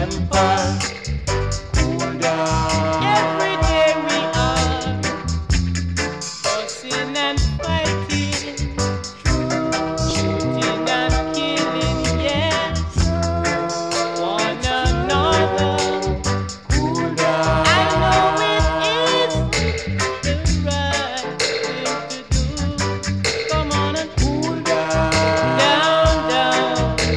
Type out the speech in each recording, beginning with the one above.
temper. Cool down. Every day we are fussing and fighting, shooting and killing, yes, one another. Cool down. I know it is the right thing to do. Come on and Cool down. down.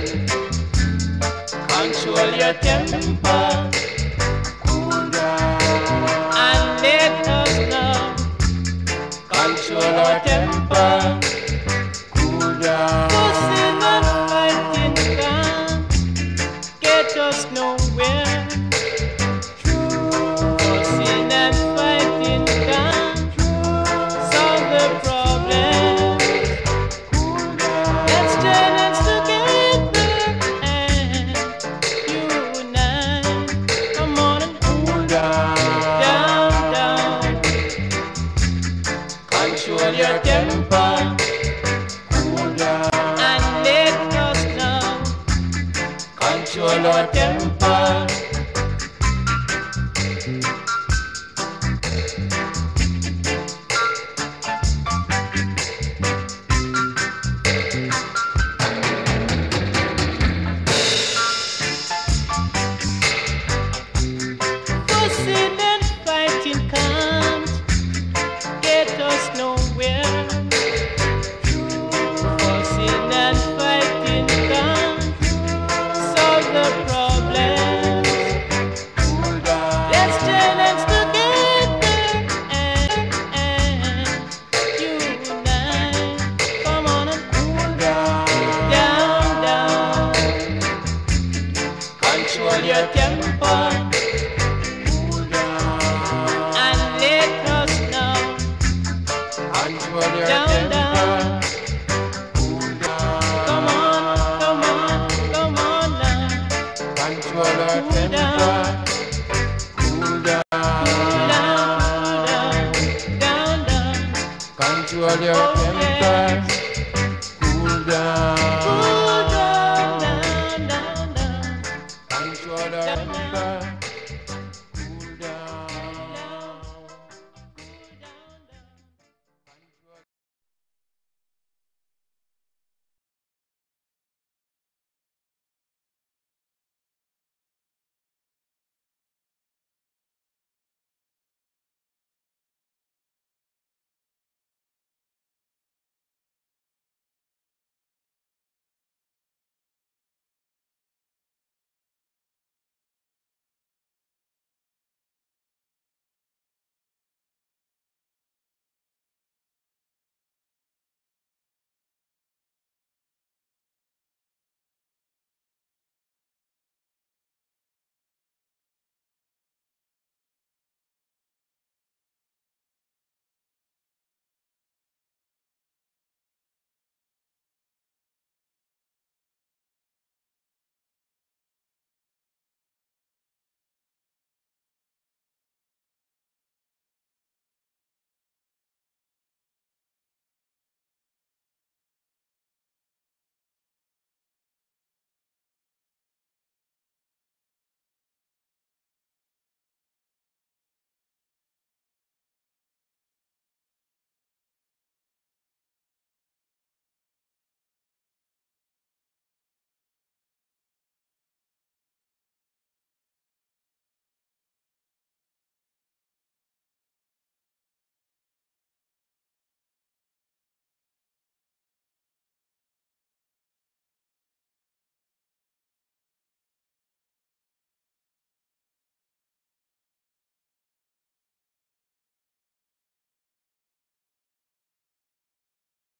Control your temper Cool down. and let us know. Control our temper. Cool down. Fussing and fighting can't get us nowhere. Fussing and fighting can't solve the problem. Cool down. Let's join us together and unite. Come on and Cool down. down. Control your temper Cool down. and let us know. Control our temper. Fussing and fighting can't get us nowhere. Fussing and fighting can't solve the problem. Cool down. Let's join us together and unite. Come on and Cool down. down. Control your temper Cool down. and let us know. Control your Down, temper. down. Cool down. Come on now. Control your Cool temper. down. Cool down. Down. Control your Oh, temper. yes. Cool down. Cool down. Control your temper.